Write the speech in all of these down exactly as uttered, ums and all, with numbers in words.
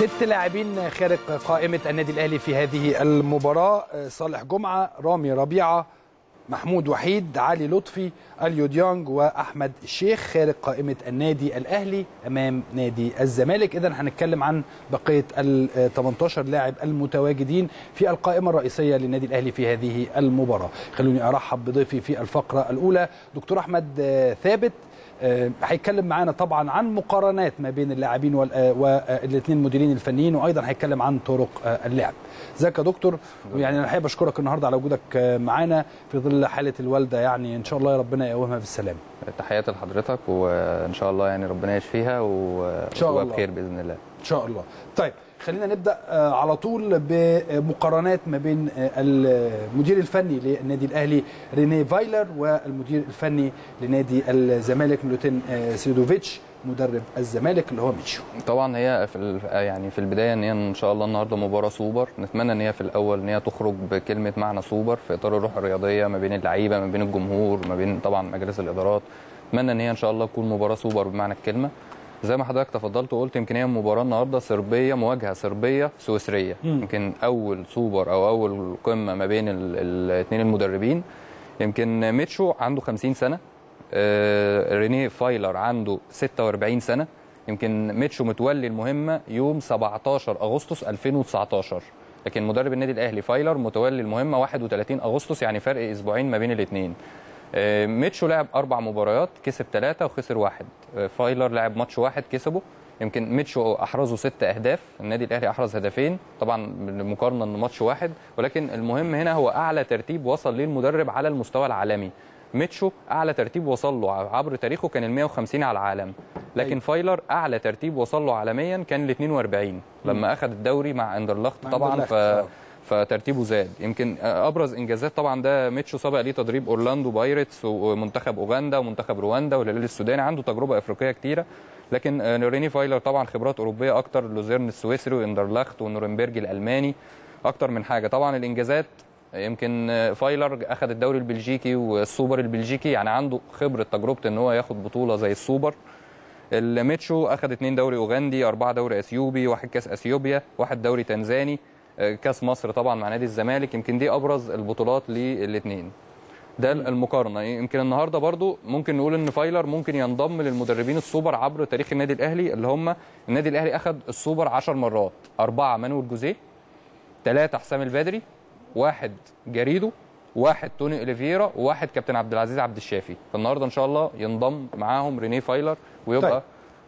ست لاعبين خارج قائمة النادي الأهلي في هذه المباراة: صالح جمعة، رامي ربيعة، محمود وحيد، علي لطفي، اليو ديانج وأحمد الشيخ خارج قائمة النادي الأهلي أمام نادي الزمالك. إذن هنتكلم عن بقية ال ثمانية عشر لاعب المتواجدين في القائمة الرئيسية للنادي الأهلي في هذه المباراة. خلوني أرحب بضيفي في الفقرة الأولى دكتور أحمد ثابت، هيتكلم معانا طبعا عن مقارنات ما بين اللاعبين والاثنين مديرين الفنيين، وايضا هيتكلم عن طرق اللعب. ازيك يا دكتور؟ ويعني انا حابب اشكرك النهارده على وجودك معانا في ظل حاله الوالده، يعني ان شاء الله ربنا يقومها بالسلامه. تحياتي لحضرتك، وان شاء الله يعني ربنا يشفيها وتبقى بخير باذن الله ان شاء الله. طيب خلينا نبدا على طول بمقارنات ما بين المدير الفني للنادي الاهلي رينيه فايلر والمدير الفني لنادي الزمالك ميلوتين سيدوفيتش مدرب الزمالك اللي هو ميتشو. طبعا هي في يعني في البدايه ان هي ان شاء الله النهارده مباراه سوبر، نتمنى ان هي في الاول ان هي تخرج بكلمه معنى سوبر في اطار الروح الرياضيه ما بين اللعيبه ما بين الجمهور ما بين طبعا مجلس الادارات. اتمنى ان هي ان شاء الله تكون مباراه سوبر بمعنى الكلمه. زي ما حضرتك تفضلت وقلت يمكن هي مباراه النهارده صربيه، مواجهه صربيه سويسريه، يمكن اول سوبر او اول قمه ما بين الاثنين المدربين. يمكن ميتشو عنده خمسين سنه، آه رينيه فايلر عنده ستة وأربعين سنه. يمكن ميتشو متولي المهمه يوم سبعتاشر أغسطس ألفين وتسعتاشر، لكن مدرب النادي الاهلي فايلر متولي المهمه واحد وثلاثين أغسطس، يعني فرق اسبوعين ما بين الاثنين. ميتشو لعب اربع مباريات، كسب ثلاثه وخسر واحد. فايلر لعب ماتش واحد كسبه. يمكن ميتشو احرزه ست اهداف، النادي الاهلي احرز هدفين، طبعا مقارنه ان ماتش واحد، ولكن المهم هنا هو اعلى ترتيب وصل ليه المدرب على المستوى العالمي. ميتشو اعلى ترتيب وصل له عبر تاريخه كان ال مئة وخمسين على العالم، لكن فايلر اعلى ترتيب وصل له عالميا كان ال اثنين وأربعين لما اخذ الدوري مع اندرلخت طبعا. ف فترتيبه زاد. يمكن ابرز انجازات طبعا ده ميتشو سبق ليه تدريب اورلاندو بايرتس ومنتخب اوغندا ومنتخب رواندا والهلال السوداني، عنده تجربه افريقيه كتيره. لكن ريني فايلر طبعا خبرات اوروبيه اكتر، لوزيرن السويسري واندرلخت ونورنبرج الالماني، اكتر من حاجه. طبعا الانجازات يمكن فايلر اخذ الدوري البلجيكي والسوبر البلجيكي، يعني عنده خبره تجربه ان هو ياخد بطوله زي السوبر. الميتشو اخذ اثنين دوري اوغندي، اربعه دوري اثيوبي، واحد كاس اثيوبيا، واحد دوري تنزاني، كاس مصر طبعا مع نادي الزمالك. يمكن دي ابرز البطولات للاثنين. ده المقارنه. يمكن النهارده برضو ممكن نقول ان فايلر ممكن ينضم للمدربين السوبر عبر تاريخ النادي الاهلي، اللي هم النادي الاهلي اخذ السوبر عشر مرات، اربعه مانويل جوزيه، ثلاثه حسام البدري، واحد جاريدو، واحد توني اوليفيرا، وواحد كابتن عبد العزيز عبد الشافي. فالنهارده ان شاء الله ينضم معاهم رينيه فايلر ويبقى طيب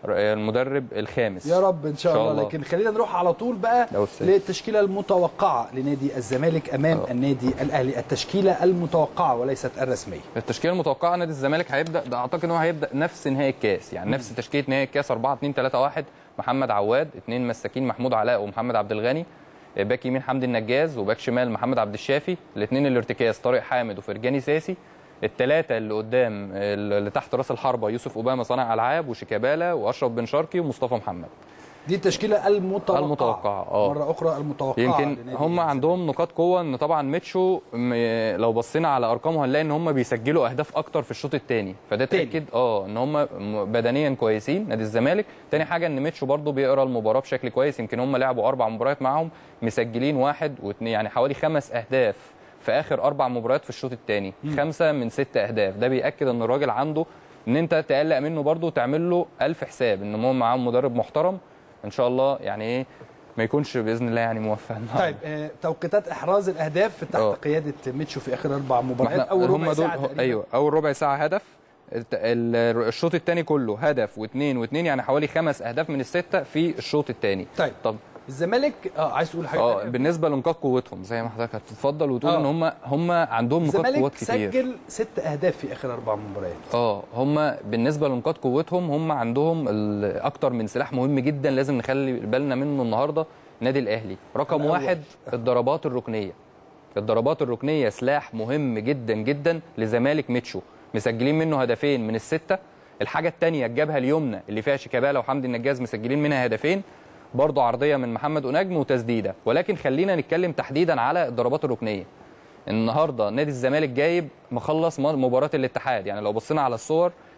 المدرب الخامس يا رب ان شاء, شاء الله. الله. لكن خلينا نروح على طول بقى للتشكيله المتوقعه لنادي الزمالك امام أوه. النادي الاهلي، التشكيله المتوقعه وليست الرسميه. التشكيله المتوقعه نادي الزمالك هيبدا، ده اعتقد ان هو هيبدا نفس نهائي الكاس، يعني مم. نفس تشكيله نهائي الكاس أربعة اثنين ثلاثة واحد. محمد عواد، اثنين مساكين محمود علاء ومحمد عبد الغني، باك يمين حمدي النجاز، وباك شمال محمد عبد الشافي، الاثنين الارتكاز طارق حامد وفرجاني ساسي، الثلاثه اللي قدام اللي تحت راس الحربه يوسف اوباما صانع العاب وشيكابالا واشرف بن شرقي ومصطفى محمد. دي التشكيله المتوقعه المتوقعه اه مره اخرى المتوقعه. يمكن هم عندهم نقاط قوه، ان طبعا ميتشو لو بصينا على ارقامه هنلاقي ان هم بيسجلوا اهداف اكتر في الشوط الثاني، فده تاكد اه ان هم بدنيا كويسين نادي الزمالك. ثاني حاجه ان ميتشو برده بيقرا المباراه بشكل كويس. يمكن هم لعبوا اربع مباريات معاهم مسجلين واحد واثنين، يعني حوالي خمس اهداف في اخر اربع مباريات في الشوط الثاني، خمسه من ست اهداف. ده بياكد ان الراجل عنده ان انت تقلق منه برده وتعمل له الف حساب، ان هم معاهم مدرب محترم ان شاء الله، يعني ايه ما يكونش باذن الله يعني موفق. طيب آه، توقيتات احراز الاهداف تحت أوه. قياده ميتشو في اخر اربع مباريات، اول ربع ساعه تقريبا. ايوه اول ربع ساعه هدف، الشوط الثاني كله هدف واثنين واثنين، يعني حوالي خمس اهداف من السته في الشوط الثاني. طيب طب الزمالك اه عايز تقول حاجه اه بالنسبه لنقاط قوتهم زي ما حضرتك هتتفضل وتقول أوه. ان هم هم عندهم نقاط قوات كتير. الزمالك سجل ست اهداف في اخر اربع مباريات. اه هم بالنسبه لنقاط قوتهم هم عندهم اكتر من سلاح مهم جدا لازم نخلي بالنا منه النهارده. النادي الاهلي رقم واحد الضربات الركنيه. الضربات الركنيه سلاح مهم جدا جدا لزمالك ميتشو، مسجلين منه هدفين من السته. الحاجه الثانيه الجبهه اليمنى اللي فيها شيكابالا وحمدي النجاز مسجلين منها هدفين، برضه عرضيه من محمد ونجم وتسديده. ولكن خلينا نتكلم تحديدا على الضربات الركنيه. النهارده نادي الزمالك جايب مخلص مباراه الاتحاد، يعني لو بصينا على الصور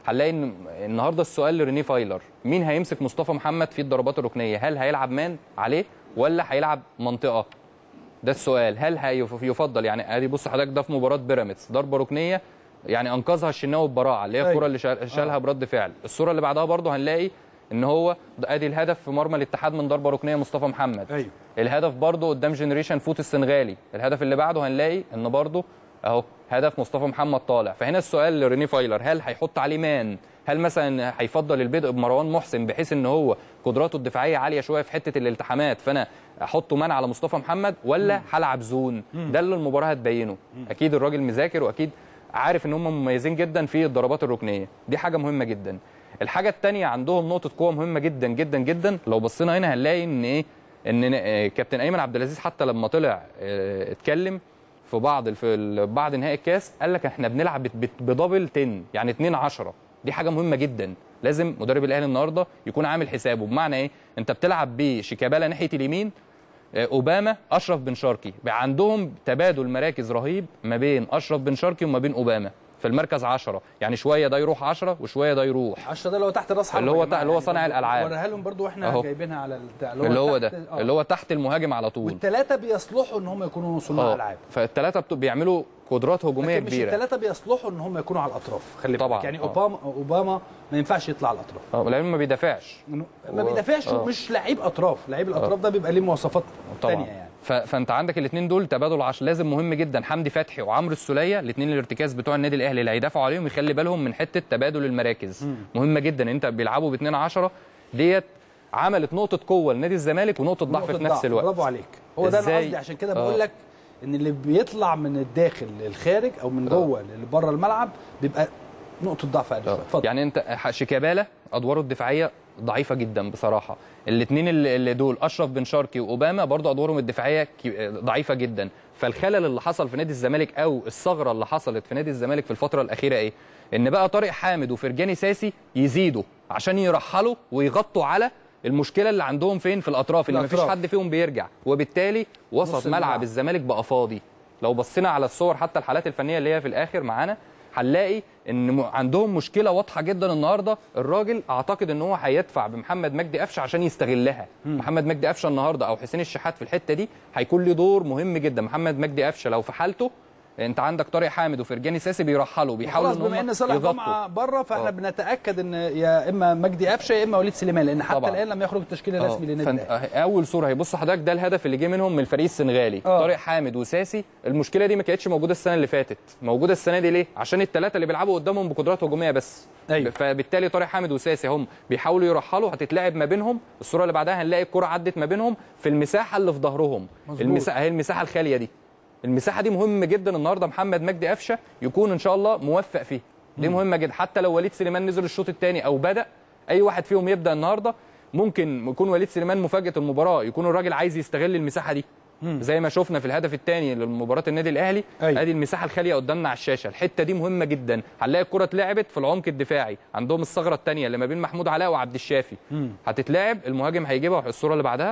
هنلاقي ان النهارده السؤال لريني فايلر، مين هيمسك مصطفى محمد في الضربات الركنيه؟ هل هيلعب مان عليه ولا هيلعب منطقه؟ ده السؤال. هل هيفضل يعني ادي بص حضرتك ده في مباراه بيراميدز ضربه ركنيه يعني انقذها الشناوي ببراعه اللي هي الكره اللي شالها آه. برد فعل. الصوره اللي بعدها برده هنلاقي ان هو ادي الهدف في مرمى الاتحاد من ضربه ركنيه مصطفى محمد. أيوه. الهدف برده قدام جنريشن فوت السنغالي. الهدف اللي بعده هنلاقي ان برده اهو هدف مصطفى محمد طالع. فهنا السؤال لريني فايلر، هل هيحط عليه مان؟ هل مثلا هيفضل البدء بمروان محسن بحيث ان هو قدراته الدفاعيه عاليه شويه في حته الالتحامات فانا احطه مان على مصطفى محمد، ولا هلعب زون؟ ده اللي المباراه هتبينه. اكيد الراجل مذاكر واكيد عارف ان هم مميزين جدا في الضربات الركنيه، دي حاجه مهمه جدا. الحاجه الثانيه عندهم نقطه قوه مهمه جدا جدا جدا. لو بصينا هنا هنلاقي ان ايه ان كابتن ايمن عبد العزيز حتى لما طلع اه اتكلم في بعض في بعد نهائي الكاس قال لك احنا بنلعب بدبل عشرة يعني اتنين عشرة. دي حاجه مهمه جدا، لازم مدرب الاهلي النهارده يكون عامل حسابه. بمعنى ايه؟ انت بتلعب بشيكابالا ناحيه اليمين، اوباما، اشرف بن شرقي، عندهم تبادل مراكز رهيب ما بين اشرف بن شرقي وما بين اوباما في المركز عشرة، يعني شويه ده يروح عشرة وشويه ده يروح عشرة. ده اللي هو تحت راس حربه اللي هو اللي هو صانع الالعاب. وريها لهم برده واحنا أهو. جايبينها على البتاع اللي هو ده آه. اللي هو تحت المهاجم على طول. والثلاثه بيصلحوا ان هم يكونوا صناع العاب. فالثلاثه بيعملوا قدرات هجوميه كبيره. مش الثلاثه بيصلحوا ان هم يكونوا على الاطراف. خلي بالك يعني أوه. اوباما اوباما ما ينفعش يطلع على الاطراف. اه لانه ما بيدافعش. ما بيدافعش ومش لعيب اطراف، لعيب الاطراف ده بيبقى ليه مواصفات ثانيه يعني. فانت عندك الاثنين دول تبادل عشر لازم مهم جدا. حمدي فتحي وعمرو السوليه الاثنين الارتكاز بتوع النادي الاهلي اللي هيدافعوا عليهم يخلي بالهم من حته تبادل المراكز. م. مهمه جدا. انت بيلعبوا باثنين عشرة ديت عملت نقطه قوه لنادي الزمالك ونقطه ضعف في نفس الوقت. برافو عليك. هو ده انا قصدي، عشان كده بقول لك ان اللي بيطلع من الداخل للخارج او من جوه لبره الملعب بيبقى نقطه ضعف اقل شويه. اتفضل. يعني انت شيكابالا ادواره الدفاعيه ضعيفه جدا بصراحه. الاثنين اللي دول اشرف بن شرقي واوباما برضو ادوارهم الدفاعيه ضعيفه جدا. فالخلل اللي حصل في نادي الزمالك او الثغره اللي حصلت في نادي الزمالك في الفتره الاخيره ايه؟ ان بقى طارق حامد وفرجاني ساسي يزيدوا عشان يرحلوا ويغطوا على المشكله اللي عندهم فين في الاطراف اللي مفيش حد فيهم بيرجع، وبالتالي وسط ملعب الزمالك بقى فاضي. لو بصينا على الصور حتى الحالات الفنيه اللي هي في الاخر معانا هنلاقي ان عندهم مشكله واضحه جدا النهارده. الراجل اعتقد ان هو هيدفع بمحمد مجدي قفشه عشان يستغلها. م. محمد مجدي قفشه النهارده او حسين الشحات في الحته دي هيكون له دور مهم جدا. محمد مجدي قفشه لو في حالته انت عندك طارق حامد وفرجاني ساسي بيرحلوا بيحاولوا ان هم بما ان صالح جمعه بره فاحنا أوه. بنتاكد ان يا اما مجدي قفشه يا اما وليد سليمان، لان حتى طبعا. الان لم يخرج التشكيل الرسمي للنادي الاهلي. اول صوره هيبص حضرتك ده الهدف اللي جه منهم من الفريق السنغالي. أوه. طارق حامد وساسي المشكله دي ما كانتش موجوده السنه اللي فاتت، موجوده السنه دي ليه؟ عشان الثلاثه اللي بيلعبوا قدامهم بقدرات هجوميه بس. أيوه. فبالتالي طارق حامد وساسي هم بيحاولوا يرحلوا، هتتلعب ما بينهم. الصوره اللي بعدها هنلاقي الكره عدت ما بينهم في المساحه اللي في ظهرهم. المساحه هي المساحه الخاليه دي. المساحه دي مهم جدا النهارده محمد مجدي قفشه يكون ان شاء الله موفق فيه. دي مهمه جدا. حتى لو وليد سليمان نزل الشوط الثاني او بدا اي واحد فيهم يبدا النهارده، ممكن يكون وليد سليمان مفاجاه المباراه، يكون الراجل عايز يستغل المساحه دي. مم. زي ما شفنا في الهدف الثاني لمباراه النادي الاهلي. أيوة. ادي المساحه الخاليه قدامنا على الشاشه. الحته دي مهمه جدا. هنلاقي الكره اتلعبت في العمق الدفاعي، عندهم الثغره الثانيه اللي ما بين محمود علاء وعبد الشافي. مم. هتتلعب، المهاجم هيجيبها. الصوره اللي بعدها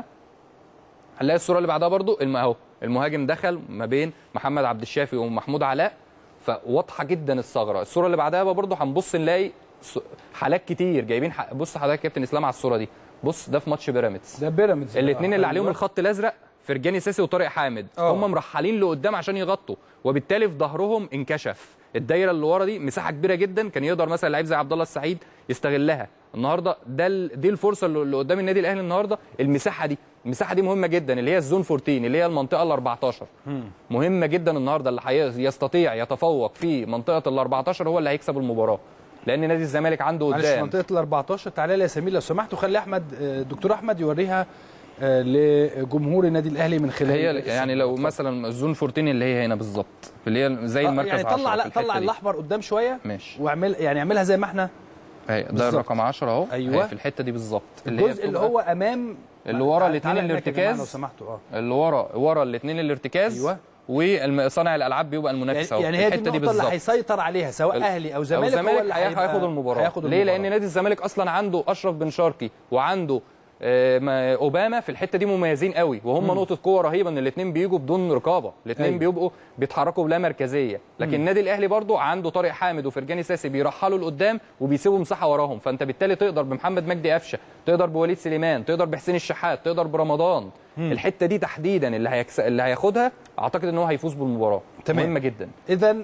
هنلاقي الصوره اللي بعدها برضو اهو المهاجم دخل ما بين محمد عبد الشافي ومحمود علاء، فواضحه جدا الثغره. الصوره اللي بعدها برضو هنبص نلاقي حالات كتير جايبين. بص حضرتك يا كابتن اسلام على الصوره دي، بص ده في ماتش بيراميدز. ده بيراميدز الاثنين اللي عليهم الخط الازرق فرجاني ساسي وطارق حامد. أوه. هم مرحلين لقدام عشان يغطوا، وبالتالي في ظهرهم انكشف. الدايره اللي ورا دي مساحه كبيره جدا، كان يقدر مثلا لعيب زي عبد الله السعيد يستغلها. النهارده ده دي الفرصه اللي قدام النادي الاهلي النهارده. المساحه دي المساحه دي مهمه جدا، اللي هي الزون أربعتاشر اللي هي المنطقه ال أربعتاشر. مهمه جدا النهارده. اللي يستطيع يتفوق في منطقه ال أربعتاشر هو اللي هيكسب المباراه، لان نادي الزمالك عنده قدام. معلش منطقه ال أربعتاشر تعالى لي يا سمير لو سمحت، وخلي احمد الدكتور احمد يوريها لجمهور النادي الاهلي من خلال هي يعني لو مثلا الزون أربعتاشر اللي هي هنا بالظبط اللي هي زي المركز يعني طلع لا طلع الاحمر قدام شويه ماشي، واعمل يعني اعملها زي ما احنا اهي ده الرقم عشرة اهو. أيوة. في الحته دي بالظبط الجزء اللي هو امام اللي ورا الاثنين الارتكاز لو سمحتوا اه اللي ورا ورا الاثنين الارتكاز. ايوه. وصانع الالعاب بيبقى المنافس اهو. يعني, يعني هي دي النقطه اللي هيسيطر عليها سواء اهلي او زمالك. هو اللي هياخد المباراه. ليه؟ لان نادي الزمالك اصلا عنده اشرف بن شرقي وعنده اوباما في الحته دي مميزين قوي، وهم نقطه قوه رهيبه ان الاثنين بيجوا بدون رقابه، الاثنين أيوة. بيبقوا بيتحركوا بلا مركزيه. لكن النادي الاهلي برضو عنده طارق حامد وفرجاني ساسي بيرحلوا لقدام وبيسيبوا مساحه وراهم، فانت بالتالي تقدر بمحمد مجدي قفشه، تقدر بوليد سليمان، تقدر بحسين الشحات، تقدر برمضان. مم. الحته دي تحديدا اللي هيكس... اللي هياخدها اعتقد ان هو هيفوز بالمباراه. تمام. مهمه جدا. اذا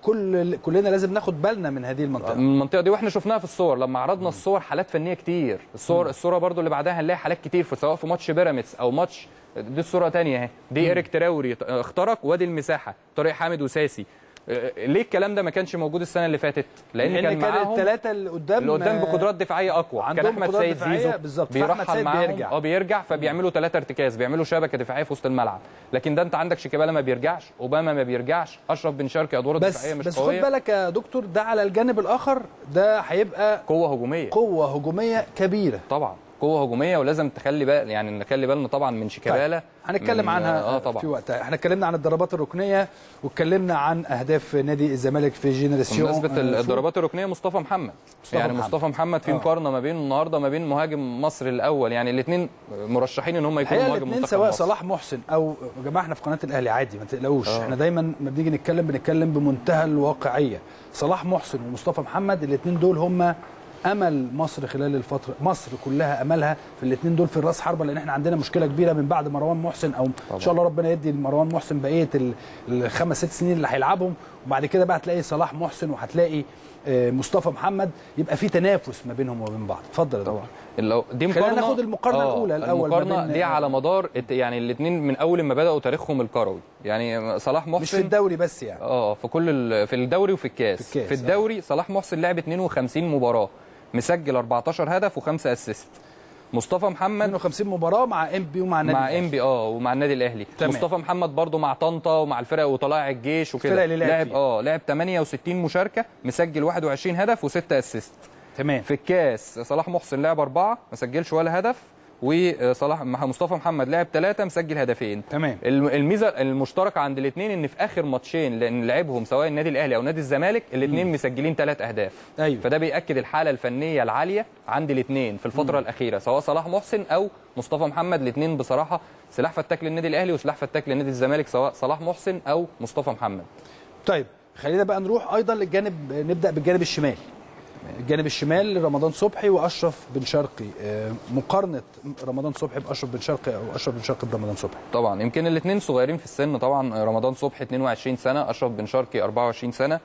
كل كلنا لازم ناخد بالنا من هذه المنطقه المنطقه دي، واحنا شفناها في الصور لما عرضنا الصور، حالات فنيه كتير. الصور مم. الصوره برضو اللي بعدها هنلاقي حالات كتير في سواء في ماتش بيراميدز او ماتش، دي الصوره ثانيه اهي، دي مم. ايريك تراوري اخترق وادي المساحه، طارق حامد وساسي. ليه الكلام ده ما كانش موجود السنه اللي فاتت؟ لان, لأن كان معاهم الثلاثه اللي قدام اللي قدام بقدرات دفاعيه اقوى. كان احمد سيد زيزو بيرحل معاهم، اه بيرجع، فبيعملوا ثلاثه ارتكاز، بيعملوا شبكه دفاعيه في وسط الملعب. لكن ده انت عندك شيكابالا ما بيرجعش، اوباما ما بيرجعش، اشرف بن شرقي ادواره الدفاعيه مش بس قويه. بس خد بالك يا دكتور، ده على الجانب الاخر ده هيبقى قوه هجوميه قوه هجوميه كبيره طبعا، قوه هجوميه، ولازم تخلي بال يعني نخلي بالنا طبعا من شيكابالا. هنتكلم عنها اه طبعا في وقتها. احنا اتكلمنا عن الضربات الركنيه واتكلمنا عن اهداف نادي الزمالك في جينيراسيون. بالنسبه للضربات الركنيه مصطفى محمد مصطفى يعني محمد. مصطفى محمد في مقارنه ما بين النهارده ما بين مهاجم مصر الاول، يعني الاثنين مرشحين ان هم يكونوا مهاجم منتخب سواء مصر. صلاح محسن او يا جماعه احنا في قناه الاهلي عادي ما تقلقوش. احنا دايما ما بنيجي نتكلم بنتكلم بمنتهى الواقعيه. صلاح محسن ومصطفى محمد الاثنين دول هم امل مصر خلال الفتره، مصر كلها املها في الاثنين دول في الراس حربه، لان احنا عندنا مشكله كبيره من بعد مروان محسن، او طبعا. ان شاء الله ربنا يدي مروان محسن بقيه الخمس ست سنين اللي هيلعبهم، وبعد كده بقى هتلاقي صلاح محسن وهتلاقي مصطفى محمد، يبقى في تنافس ما بينهم وبين بعض. اتفضل يا دكتور. طبعا دي مقارنه، خلينا ناخد المقارنه آه الاولى الاول. المقارنه دي على مدار يعني الاثنين من اول ما بداوا تاريخهم الكروي، يعني صلاح محسن مش في الدوري بس يعني اه في كل في الدوري وفي الكاس. في, الكاس. في الدوري آه. صلاح محسن لعب اثنين وخمسين مباراه، مسجل أربعتاشر هدف وخمسة اسيست. مصطفى محمد اثنين وخمسين مباراه مع ام بي ومع النادي مع ام بي اه ومع النادي الاهلي. تمام. مصطفى محمد برضو مع طنطا ومع الفرق وطلائع الجيش وكده، لعب اه لعب ثمانية وستين مشاركه، مسجل واحد وعشرين هدف وستة اسيست. تمام. في الكاس صلاح محسن لعب اربعه ما سجلش ولا هدف، وصلاح مصطفى محمد لعب ثلاثه مسجل هدفين. تمام. الميزه المشتركه عند الاثنين ان في اخر ماتشين لان لعبهم سواء النادي الاهلي او نادي الزمالك الاثنين مسجلين ثلاث اهداف. أيوة. فده بياكد الحاله الفنيه العاليه عند الاثنين في الفتره مم. الاخيره، سواء صلاح محسن او مصطفى محمد. الاثنين بصراحه سلاح فتاك للنادي الاهلي وسلاح فتاك للنادي الزمالك، سواء صلاح محسن او مصطفى محمد. طيب خلينا بقى نروح ايضا للجانب، نبدا بالجانب الشمال. الجانب الشمال رمضان صبحي واشرف بن شرقي، مقارنه رمضان صبحي باشرف بن شرقي او اشرف بن شرقي برمضان صبحي. طبعا يمكن الاثنين صغيرين في السن، طبعا رمضان صبحي اثنين وعشرين سنه، اشرف بن شرقي أربعة وعشرين سنه.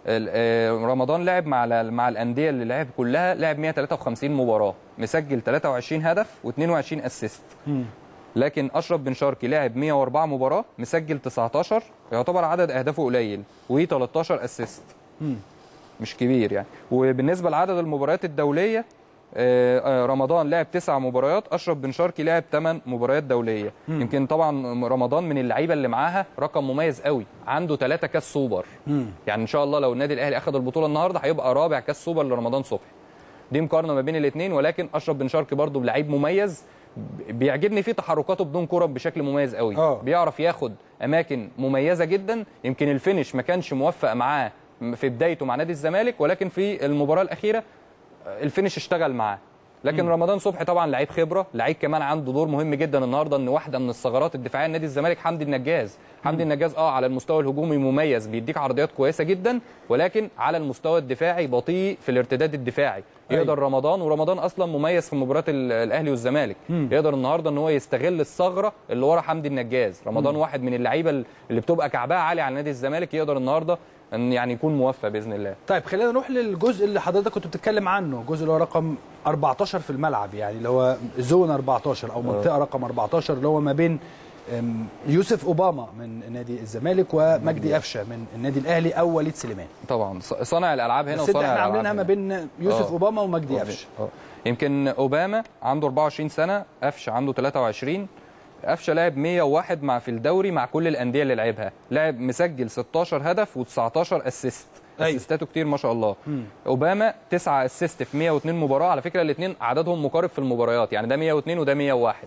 رمضان لعب مع مع الانديه اللي لعب كلها، لعب مئة وثلاثة وخمسين مباراه، مسجل ثلاثة وعشرين هدف واثنين وعشرين اسيست. لكن اشرف بن شرقي لعب مئة وأربعة مباراه، مسجل تسعتاشر، يعتبر عدد اهدافه قليل، و13 اسيست. مش كبير يعني. وبالنسبه لعدد المباريات الدوليه، رمضان لعب تسع مباريات، اشرف بن شرقي لعب ثمان مباريات دوليه. مم. يمكن طبعا رمضان من اللعيبه اللي معاها رقم مميز قوي، عنده ثلاثه كاس سوبر. مم. يعني ان شاء الله لو النادي الاهلي اخذ البطوله النهارده هيبقى رابع كاس سوبر لرمضان صبحي. دي مقارنه ما بين الاثنين، ولكن اشرف بن شرقي برضه لعيب مميز، بيعجبني فيه تحركاته بدون كره بشكل مميز قوي. أوه. بيعرف ياخد اماكن مميزه جدا. يمكن الفينش ما كانش موفق معاه في بدايته مع نادي الزمالك، ولكن في المباراه الاخيره الفينش اشتغل معاه. لكن م. رمضان صبحي طبعا لعيب خبره، لعيب كمان عنده دور مهم جدا النهارده، ان واحده من الثغرات الدفاعيه لنادي الزمالك حمدي النجاز. حمدي النجاز اه على المستوى الهجومي مميز، بيديك عرضيات كويسه جدا، ولكن على المستوى الدفاعي بطيء في الارتداد الدفاعي. يقدر أي. رمضان ورمضان اصلا مميز في مباراه الاهلي والزمالك، م. يقدر النهارده ان هو يستغل الثغره اللي ورا حمدي النجاز. رمضان م. واحد من اللعيبه اللي بتبقى كعبها عالي على نادي الزمالك، يقدر النهارده ان يعني يكون موفق باذن الله. طيب خلينا نروح للجزء اللي حضرتك كنت بتتكلم عنه، الجزء اللي هو رقم أربعتاشر في الملعب، يعني اللي هو زون أربعتاشر او منطقه رقم أربعتاشر، اللي هو ما بين يوسف اوباما من نادي الزمالك ومجدي قفشه من النادي الاهلي او وليد سليمان. طبعا صانع الالعاب هنا وصانع الالعاب، احنا عاملينها ما بين يوسف أوه. اوباما ومجدي قفشه. يمكن اوباما عنده أربعة وعشرين سنه، قفشه عنده ثلاثة وعشرين. قفشه لعب مئة وواحد مع في الدوري مع كل الانديه اللي لعبها، لعب مسجل ستاشر هدف وتسعتاشر اسيست. أيوة. اسيستاته كتير ما شاء الله. مم. اوباما تسعة اسيست في مئة واثنين مباراه، على فكره الاثنين عددهم مقارب في المباريات، يعني ده مئة واثنين وده مئة وواحد.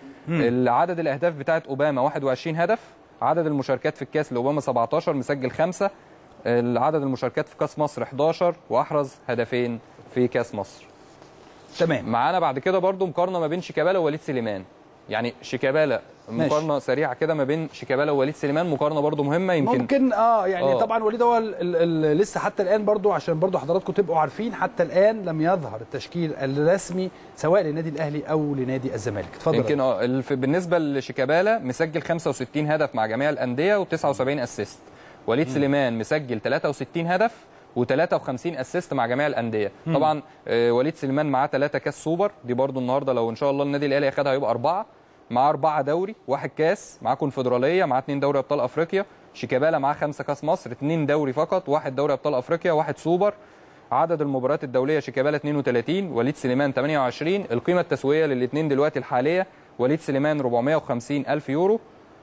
العدد الاهداف بتاعت اوباما واحد وعشرين هدف، عدد المشاركات في الكاس لاوباما سبعتاشر، مسجل خمسة، العدد المشاركات في كاس مصر احداشر، واحرز هدفين في كاس مصر. تمام. معانا بعد كده برضو مقارنه ما بين شيكابالا ووليد سليمان. يعني شيكابالا مقارنه ماشي. سريعه كده ما بين شيكابالا ووليد سليمان، مقارنه برضو مهمه. يمكن ممكن اه يعني آه. طبعا وليد هو ال ال لسه حتى الان برضو، عشان برضو حضراتكم تبقوا عارفين، حتى الان لم يظهر التشكيل الرسمي سواء للنادي الاهلي او لنادي الزمالك. اتفضل. يمكن اه بالنسبه لشيكابالا مسجل خمسة وستين هدف مع جميع الانديه وتسعة وسبعين اسيست. وليد م. سليمان مسجل ثلاثة وستين هدف وثلاثة وخمسين اسيست مع جميع الانديه. م. طبعا آه وليد سليمان معاه ثلاثة كاس سوبر، دي برضو النهارده لو ان شاء الله النادي الاهلي ياخدها هيبقى اربعه. معاه أربعة دوري، واحد كاس، معاه كونفدرالية، معاه اثنين دوري أبطال أفريقيا. شيكابالا معاه خمسة كاس مصر، اثنين دوري فقط، واحد دوري أبطال أفريقيا، واحد سوبر. عدد المباريات الدولية شيكابالا اثنين وثلاثين، وليد سليمان ثمانية وعشرين. القيمة التسويقية للاثنين دلوقتي الحالية وليد سليمان أربعمائة وخمسين ألف يورو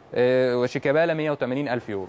وشيكابالا مائة وثمانين ألف يورو.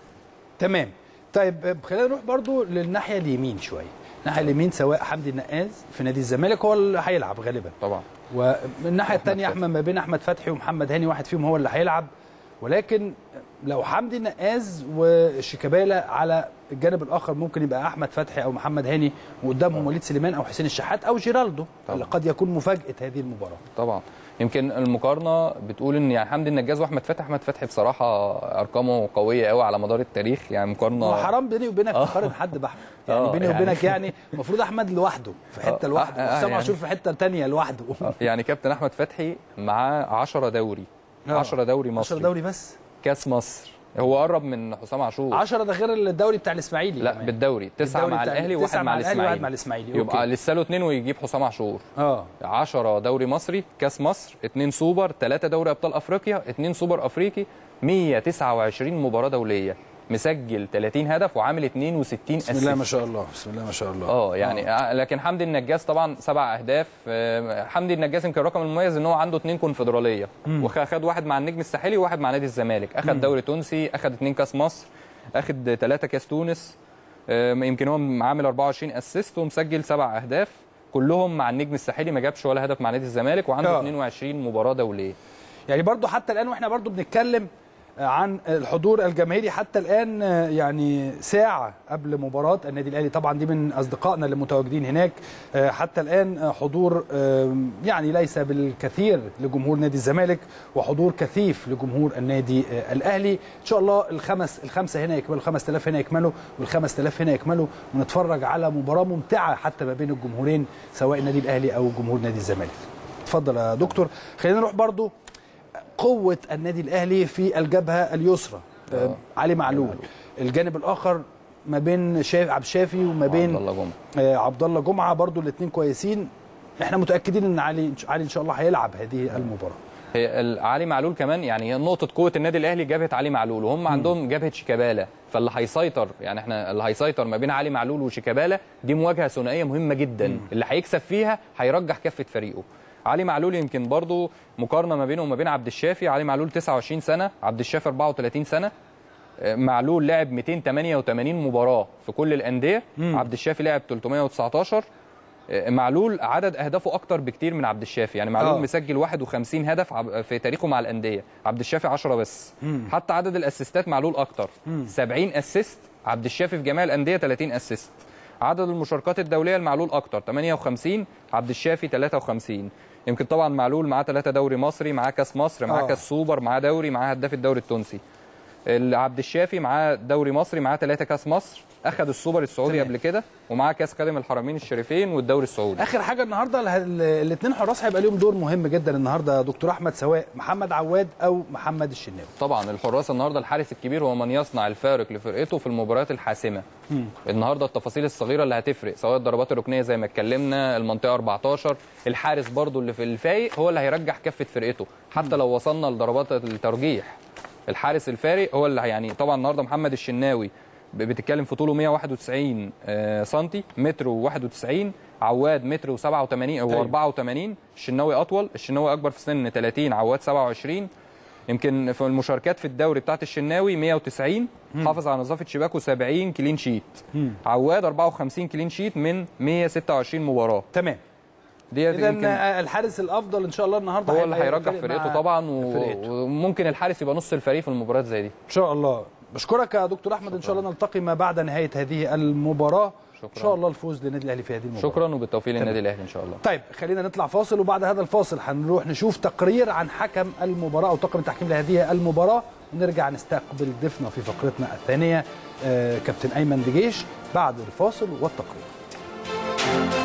تمام. طيب خلينا نروح برضو للناحية اليمين شوية. الناحية اليمين سواء حمدي النقاز في نادي الزمالك هو اللي هيلعب غالبا طبعا، ومن الناحيه الثانيه احمد ما بين احمد فتحي ومحمد هاني واحد فيهم هو اللي هيلعب. ولكن لو حمدي النقاز وشيكابالا على الجانب الاخر ممكن يبقى احمد فتحي او محمد هاني، وقدامهم وليد سليمان او حسين الشحات او جيرالدو طبعا. اللي قد يكون مفاجاه هذه المباراه. طبعا يمكن المقارنه بتقول ان يعني حمدي النجاز واحمد فتحي، احمد فتحي بصراحه ارقامه قويه قوي على مدار التاريخ، يعني مقارنه حرام بيني وبينك تقارن حد باحمد، يعني بيني يعني وبينك يعني المفروض احمد لوحده في حته لوحده وحسام يعني عاشور في حته ثانيه لوحده. يعني كابتن احمد فتحي معاه عشرة دوري، عشرة دوري مصري، عشرة دوري بس كاس مصر. هو قرب من حسام عاشور. عشرة ده غير الدوري بتاع الاسماعيلي. لا كمان. بالدوري تسعة مع الاهلي وواحد مع الاسماعيلي. واحد مع الاسماعيلي يبقى لسه له اثنين ويجيب حسام عاشور. اه عشرة دوري مصري، كاس مصر، اثنين سوبر، ثلاثة دوري ابطال افريقيا، اثنين سوبر افريقي، مائة وتسعة وعشرين مباراه دوليه، مسجل ثلاثين هدف وعامل اثنين وستين اسيست. بسم الله ما شاء الله، بسم الله ما شاء الله. اه يعني آه. لكن حمدي النجاز طبعا سبع اهداف. آه حمدي النجاز يمكن الرقم المميز ان هو عنده اثنين كونفدراليه، واخد واحد مع النجم الساحلي وواحد مع نادي الزمالك، اخد دوري تونسي، اخد اثنين كاس مصر، اخد ثلاثة كاس تونس. آه يمكن هو عامل أربعة وعشرين اسيست ومسجل سبع اهداف كلهم مع النجم الساحلي، ما جابش ولا هدف مع نادي الزمالك، وعنده أوه. اثنين وعشرين مباراه دوليه. يعني برضو حتى الان واحنا برضو بنتكلم عن الحضور الجماهيري حتى الان، يعني ساعه قبل مباراه النادي الاهلي، طبعا دي من اصدقائنا اللي متواجدين هناك، حتى الان حضور يعني ليس بالكثير لجمهور نادي الزمالك وحضور كثيف لجمهور النادي الاهلي. ان شاء الله الخمس الخمسه هنا يكملوا، خمسة آلاف هنا يكملوا والخمس آلاف هنا يكملوا، ونتفرج على مباراه ممتعه حتى ما بين الجمهورين سواء النادي الاهلي او جمهور نادي الزمالك. اتفضل يا دكتور. خلينا نروح برضو قوة النادي الأهلي في الجبهة اليسرى. آه. علي معلول. الجانب الآخر ما بين شاف عبد الشافي وما بين عبد الله جمعة. آه عبد الله جمعة، برضو الاثنين كويسين. احنا متأكدين ان علي علي ان شاء الله هيلعب هذه المباراة. هي علي معلول كمان يعني نقطة قوة النادي الأهلي جبهة علي معلول، وهم عندهم جبهة شيكابالا، فاللي هيسيطر يعني احنا اللي هيسيطر ما بين علي معلول وشيكابالا دي مواجهة ثنائية مهمة جدا، مم. اللي هيكسب فيها هيرجح كفة فريقه. علي معلول يمكن برضو مقارنه ما بينه وما بين عبد الشافي، علي معلول تسعة وعشرين سنه، عبد الشافي أربعة وثلاثين سنه. معلول لعب مئتين وثمانية وثمانين مباراه في كل الانديه، عبد الشافي لعب ثلاثمائة وتسعتاشر. معلول عدد اهدافه اكتر بكتير من عبد الشافي، يعني معلول آه. مسجل واحد وخمسين هدف في تاريخه مع الانديه، عبد الشافي عشرة بس. مم. حتى عدد الاسيستات معلول اكتر، مم. سبعين اسيست، عبد الشافي في جميع الانديه ثلاثين اسيست. عدد المشاركات الدوليه المعلول اكتر ثمانية وخمسين، عبد الشافي ثلاثة وخمسين. يمكن طبعا معلول معاه ثلاثة دوري مصري، معاه كاس مصر، معاه كاس سوبر، معاه دوري، معاه هداف الدوري التونسي. عبد الشافي معاه دوري مصري، معاه ثلاثة كاس مصر، اخذ السوبر السعودي قبل كده، ومعاه كاس خادم الحرمين الشريفين والدوري السعودي. اخر حاجه النهارده الاثنين حراس هيبقى لهم دور مهم جدا النهارده يا دكتور احمد، سواء محمد عواد او محمد الشناوي. طبعا الحراس النهارده الحارس الكبير هو من يصنع الفارق لفرقته في المباريات الحاسمه. مم. النهارده التفاصيل الصغيره اللي هتفرق، سواء الضربات الركنيه زي ما اتكلمنا، المنطقه أربعتاشر، الحارس برضو اللي في الفايق هو اللي هيرجح كفه فرقته، حتى لو وصلنا لضربات الترجيح الحارس الفارق هو اللي يعني. طبعا النهارده محمد الشناوي بتتكلم في طوله مئة وواحد وتسعين سنتي، متر وواحد وتسعين، عواد متر وسبعة وثمانين او أربعة وثمانين، الشناوي اطول، الشناوي اكبر في السن ثلاثين، عواد سبعة وعشرين. يمكن في المشاركات في الدوري بتاعت الشناوي مئة وتسعين، حافظ على نظافه شباكه سبعين كلين شيت. مم. عواد أربعة وخمسين كلين شيت من مئة وستة وعشرين مباراه. تمام. اذا الحارس الافضل ان شاء الله النهارده هو اللي هيرجح فرقته طبعا، وممكن الحارس يبقى نص الفريق في المباريات زي دي ان شاء الله. بشكرك يا دكتور احمد، ان شاء الله نلتقي ما بعد نهايه هذه المباراه. ان شاء الله الفوز للنادي الاهلي في هذه المباراه. شكرا وبالتوفيق للنادي الاهلي ان شاء الله. طيب خلينا نطلع فاصل، وبعد هذا الفاصل هنروح نشوف تقرير عن حكم المباراه او طاقم التحكيم لهذه المباراه، ونرجع نستقبل ضيفنا في فقرتنا الثانيه آه كابتن ايمن دجيش بعد الفاصل والتقرير.